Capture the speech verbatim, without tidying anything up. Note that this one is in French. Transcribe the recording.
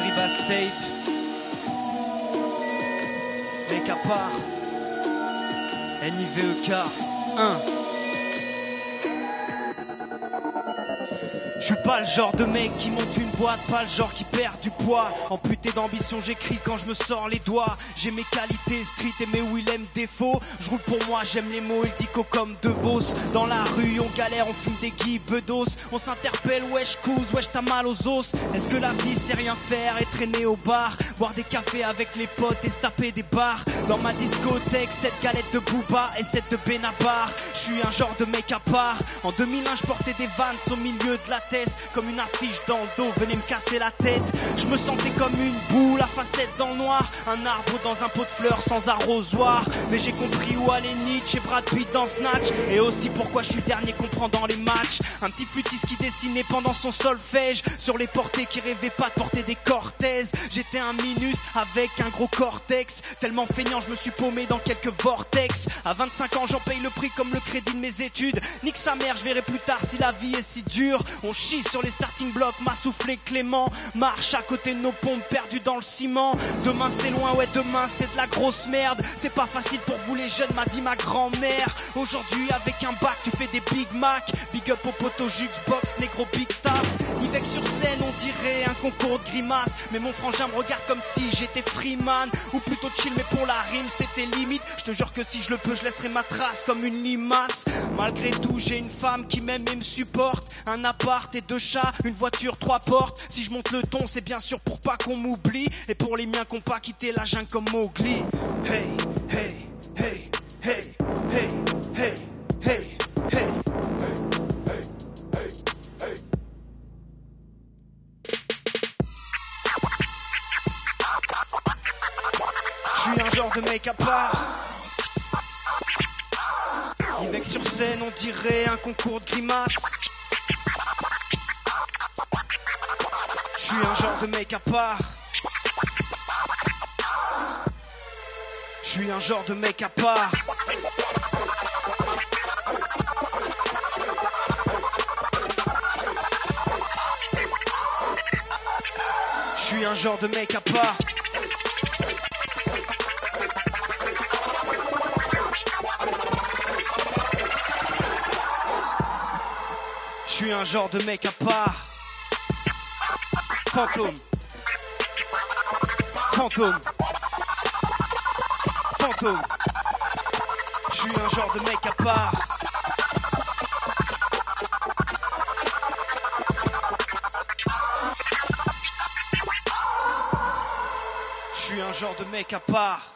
Jerry Bass Tape, mec à part, N I V E K un. Je suis pas le genre de mec qui monte une boîte, pas le genre qui perd du poids. Amputé d'ambition, j'écris quand je me sors les doigts. J'ai mes qualités street et mes Willem défauts. Je roule pour moi, j'aime les mots, il dico comme De Vos. Dans la rue, on galère, on fume des guy bedos. On s'interpelle, wesh couse, wesh t'as mal aux os. Est-ce que la vie c'est rien faire et traîner au bar, boire des cafés avec les potes et se taper des bars. Dans ma discothèque, cette galette de Booba et cette de Benabar. Je suis un genre de mec à part. En deux mille un, je portais des Vans au milieu de la tête, comme une affiche dans le dos, venez me casser la tête. Je me sentais comme une boule à facettes dans le noir, un arbre dans un pot de fleurs sans arrosoir. Mais j'ai compris où allait Nietzsche et Brad Pitt dans Snatch, et aussi pourquoi je suis le dernier qu'on prend dans les matchs. Un petit flûtiste qui dessinait pendant son solfège sur les portées, qui rêvait pas de porter des cortèses. J'étais un minus avec un gros cortex, tellement feignant je me suis paumé dans quelques vortex. À vingt-cinq ans j'en paye le prix comme le crédit de mes études. Nique sa mère, je verrai plus tard si la vie est si dure. On chie sur les starting blocks, m'a soufflé Clément. Marche à côté de nos pompes perdues dans le ciment. Demain c'est loin, ouais demain c'est de la grosse merde. C'est pas facile pour vous les jeunes, m'a dit ma grand-mère. Aujourd'hui avec un bac tu fais des Big Mac. Big up au poteau Juxbox, négro big tap. Yvec sur scène on dirait un concours de grimaces. Mais mon frangin me regarde comme si j'étais Freeman. Ou plutôt chill mais pour la rime c'était limite. Je te jure que si je le peux je laisserai ma trace comme une limace. Malgré tout j'ai une femme qui m'aime et me supporte. Un appart et deux chats, une voiture, trois portes. Si je monte le ton c'est bien sûr pour pas qu'on m'oublie. Et pour les miens qu'on pas quitté la jungle comme Mowgli. Hey, hey, hey, hey, hey, hey, hey, hey. Je suis un genre de mec à part. Yvec sur scène on dirait un concours de grimaces. Je suis un genre de mec à part. Je suis un genre de mec à part. Je suis un genre de mec à part. Je suis un genre de mec à part. Fantôme. Fantôme. Fantôme. Je suis un genre de mec à part. Je suis un genre de mec à part.